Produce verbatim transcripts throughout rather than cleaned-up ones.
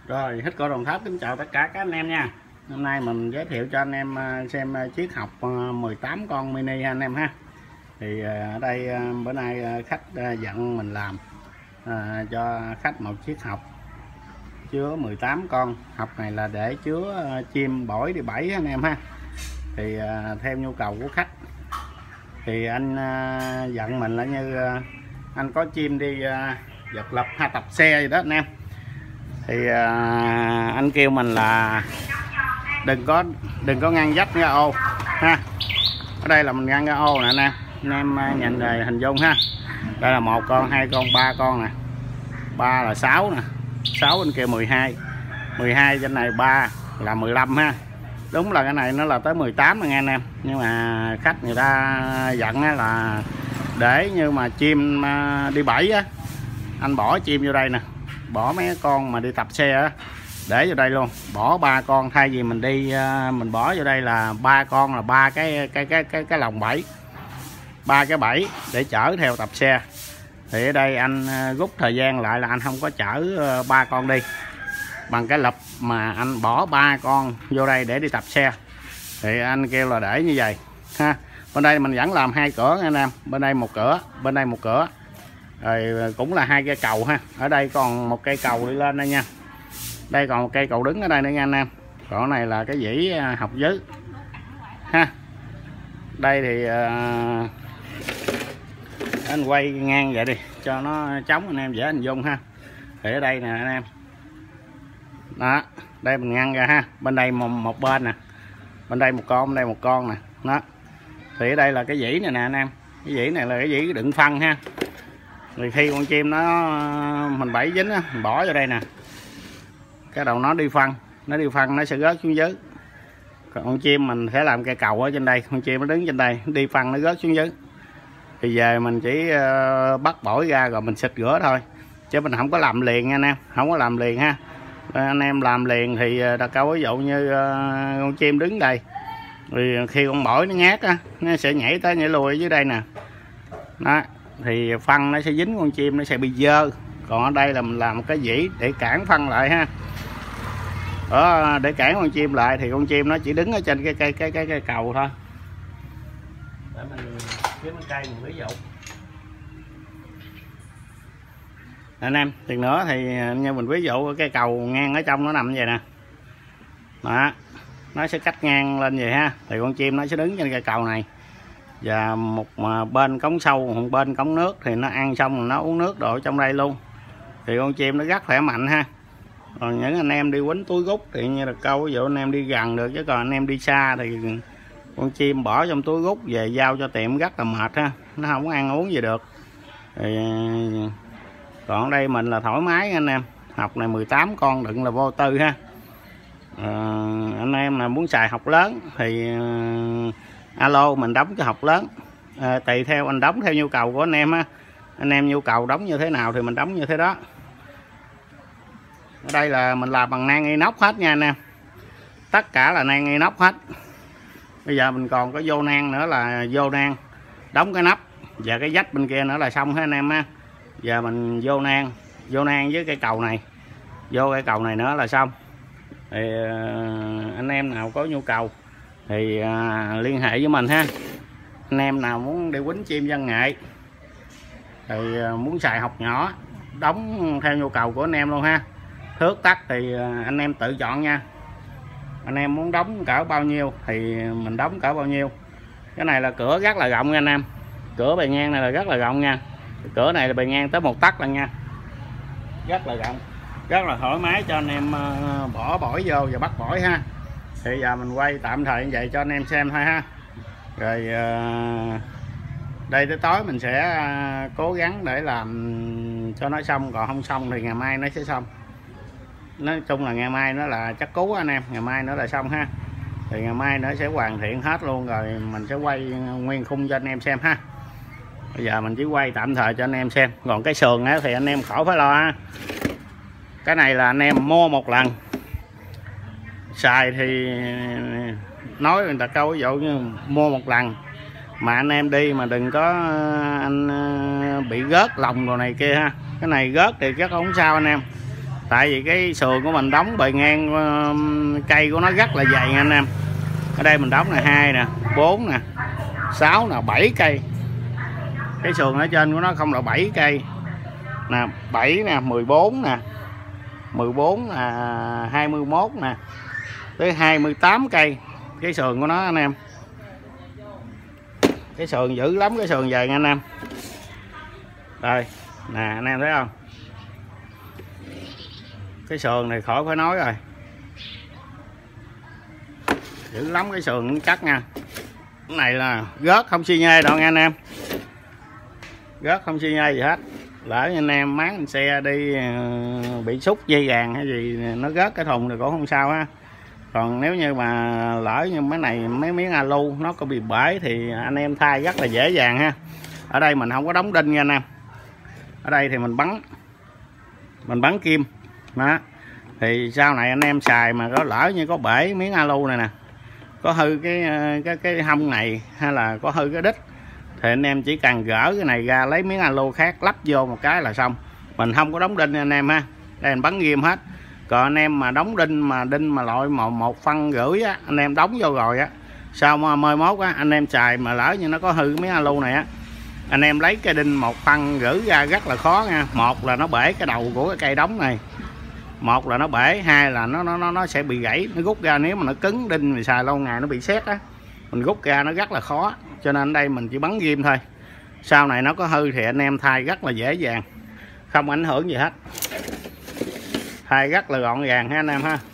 Rồi, Hít Cổ Đồng Tháp kính chào tất cả các anh em nha. Hôm nay mình giới thiệu cho anh em xem chiếc học mười tám con mini ha anh em ha. Thì ở đây bữa nay khách dặn mình làm à, cho khách một chiếc học chứa mười tám con. Học này là để chứa chim bổi đi bẫy anh em ha. Thì à, theo nhu cầu của khách thì anh à, dặn mình là như à, anh có chim đi à, giật lập hay tập xe gì đó anh em. Thì à, anh kêu mình là đừng có đừng có ngăn dách ra ô ha. Ở đây là mình ngăn ra ô nè anh em, anh em nhìn rồi hình dung ha. Đây là một con, hai con, ba con nè, ba là sáu nè, sáu bên kia mười hai, mười hai trên này ba là mười lăm ha. Đúng là cái này nó là tới mười tám rồi nghe anh em, nhưng mà khách người ta dặn là để như mà chim đi bẫy á, anh bỏ chim vô đây nè, bỏ mấy con mà đi tập xe á để vô đây luôn, bỏ ba con, thay vì mình đi mình bỏ vô đây là ba con là ba cái cái cái cái cái lồng bẫy, ba cái bẫy để chở theo tập xe. Thì ở đây anh rút thời gian lại là anh không có chở ba con đi, bằng cái lập mà anh bỏ ba con vô đây để đi tập xe. Thì anh kêu là để như vậy ha. Bên đây mình vẫn làm hai cửa anh em, bên đây một cửa, bên đây một cửa, rồi cũng là hai cây cầu ha. Ở đây còn một cây cầu đi lên đây nha, đây còn một cây cầu đứng ở đây nữa nha anh em. Còn này là cái dĩ học dưới ha. Đây thì uh, anh quay ngang vậy đi cho nó trống anh em dễ hình dung ha. Thì ở đây nè anh em, đó, đây mình ngăn ra ha. Bên đây một, một bên nè, bên đây một con, bên đây một con nè, đó. Thì ở đây là cái dĩ này nè anh em, cái dĩ này là cái dĩ đựng phân ha. Thì khi con chim nó mình bẫy dính á, mình bỏ vô đây nè, cái đầu nó đi phân, nó đi phân nó sẽ rớt xuống dưới. Còn con chim mình sẽ làm cây cầu ở trên đây, con chim nó đứng trên đây đi phân nó rớt xuống dưới. Thì giờ mình chỉ uh, bắt bổi ra rồi mình xịt rửa thôi, chứ mình không có làm liền nha anh em, không có làm liền ha. Anh em làm liền thì đặt câu ví dụ như uh, con chim đứng đây, thì khi con bổi nó ngát á, nó sẽ nhảy tới nhảy lui ở dưới đây nè, đó. Thì phân nó sẽ dính con chim, nó sẽ bị dơ. Còn ở đây là mình làm cái dĩ để cản phân lại ha. Đó, để cản con chim lại thì con chim nó chỉ đứng ở trên cái cây cái cái cây cầu thôi. Để mình kiếm cái cây mình ví dụ anh em. Tiền nữa thì như mình ví dụ cái cầu ngang ở trong nó nằm như vậy nè, đó, nó sẽ cắt ngang lên vậy ha. Thì con chim nó sẽ đứng trên cây cầu này, và một bên cống sâu, một bên cống nước, thì nó ăn xong rồi nó uống nước đổ trong đây luôn. Thì con chim nó rất khỏe mạnh ha. Còn những anh em đi quýnh túi rút thì như là câu ví dụ anh em đi gần được, chứ còn anh em đi xa thì con chim bỏ trong túi rút về giao cho tiệm rất là mệt ha, nó không có ăn uống gì được. Thì còn ở đây mình là thoải mái anh em. Học này mười tám con đựng là vô tư ha. À, anh em là muốn xài học lớn thì uh, alo mình đóng cái học lớn, à, tùy theo anh đóng theo nhu cầu của anh em ha. Anh em nhu cầu đóng như thế nào thì mình đóng như thế đó. Ở đây là mình làm bằng nang inox hết nha anh em, tất cả là nang inox hết. Bây giờ mình còn có vô nang nữa là vô nang đóng cái nắp và cái vách bên kia nữa là xong hết anh em ha. Giờ mình vô nang, vô nang với cây cầu này, vô cây cầu này nữa là xong. Thì uh, anh em nào có nhu cầu thì uh, liên hệ với mình ha. Anh em nào muốn đi quýnh chim văn nghệ thì uh, muốn xài học nhỏ, đóng theo nhu cầu của anh em luôn ha. Thước tắt thì uh, anh em tự chọn nha. Anh em muốn đóng cỡ bao nhiêu thì mình đóng cỡ bao nhiêu. Cái này là cửa rất là rộng nha anh em, cửa bề ngang này là rất là rộng nha. Cửa này là bề ngang tới một tấc lần nha, rất là rộng, rất là thoải mái cho anh em uh, bỏ bổi vô và bắt bổi ha. Thì giờ mình quay tạm thời như vậy cho anh em xem thôi ha. Rồi uh, đây tới tối mình sẽ uh, cố gắng để làm cho nó xong, còn không xong thì ngày mai nó sẽ xong. Nói chung là ngày mai nó là chắc cú anh em, ngày mai nó là xong ha. Thì ngày mai nó sẽ hoàn thiện hết luôn, rồi mình sẽ quay nguyên khung cho anh em xem ha. Bây giờ mình chỉ quay tạm thời cho anh em xem. Còn cái sườn á thì anh em khỏi phải lo ha. Cái này là anh em mua một lần xài thì nói người ta câu ví dụ như mua một lần mà anh em đi mà đừng có anh bị rớt lòng đồ này kia ha. Cái này rớt thì chắc không sao anh em, tại vì cái sườn của mình đóng bề ngang uh, cây của nó rất là dày nha anh em. Ở đây mình đóng là hai nè, bốn nè, sáu nè, bảy cây. Cái sườn ở trên của nó không là bảy cây nè, bảy nè, mười bốn nè, mười bốn là hai mươi mốt nè, tới hai mươi tám cây. Cái sườn của nó anh em, cái sườn dữ lắm, cái sườn về nha anh em. Đây nè anh em thấy không, cái sườn này khỏi phải nói rồi, dữ lắm, cái sườn cắt nha. Cái này là gớt không xi nhê đâu nha anh em, gớt không xi nhê gì hết. Lỡ anh em máng xe đi bị xúc dây vàng hay gì nó rớt cái thùng thì cũng không sao ha. Còn nếu như mà lỡ như mấy này mấy miếng alu nó có bị bể thì anh em thay rất là dễ dàng ha. Ở đây mình không có đóng đinh nha anh em, ở đây thì mình bắn mình bắn kim đó. Thì sau này anh em xài mà có lỡ như có bể miếng alu này nè, có hư cái cái cái hông này hay là có hư cái đít thì anh em chỉ cần gỡ cái này ra, lấy miếng alu khác lắp vô một cái là xong. Mình không có đóng đinh anh em ha, đây mình bắn ghim hết. Còn anh em mà đóng đinh mà đinh mà loại một, một phân rưỡi á, anh em đóng vô rồi á, sau mà mười mốt á anh em xài mà lỡ như nó có hư miếng alu này á, anh em lấy cái đinh một phân rưỡi ra rất là khó nha. Một là nó bể cái đầu của cái cây đóng này, một là nó bể, hai là nó nó nó nó sẽ bị gãy, nó rút ra. Nếu mà nó cứng đinh thì xài lâu ngày nó bị sét á, mình rút ra nó rất là khó. Cho nên ở đây mình chỉ bắn ghim thôi, sau này nó có hư thì anh em thay rất là dễ dàng, không ảnh hưởng gì hết, thay rất là gọn gàng ha anh em ha.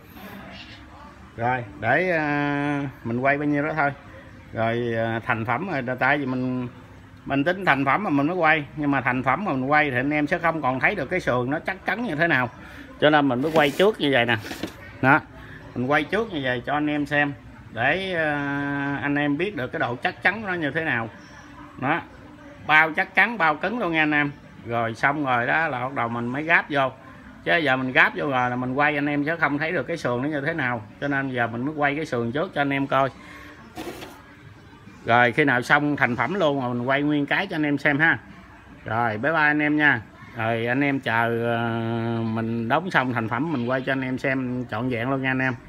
Rồi để uh, mình quay bao nhiêu đó thôi. Rồi uh, thành phẩm rồi, tại vì mình mình tính thành phẩm mà mình mới quay, nhưng mà thành phẩm mà mình quay thì anh em sẽ không còn thấy được cái sườn nó chắc chắn như thế nào, cho nên mình mới quay trước như vậy nè. Đó, mình quay trước như vậy cho anh em xem, để uh, anh em biết được cái độ chắc chắn nó như thế nào. Đó, bao chắc chắn, bao cứng luôn nha anh em. Rồi xong rồi đó là bắt đầu mình mới gáp vô, chứ giờ mình gáp vô rồi là mình quay anh em sẽ không thấy được cái sườn nó như thế nào, cho nên giờ mình mới quay cái sườn trước cho anh em coi. Rồi khi nào xong thành phẩm luôn mà mình quay nguyên cái cho anh em xem ha. Rồi bye bye anh em nha. Rồi anh em chờ uh, mình đóng xong thành phẩm mình quay cho anh em xem trọn vẹn luôn nha anh em.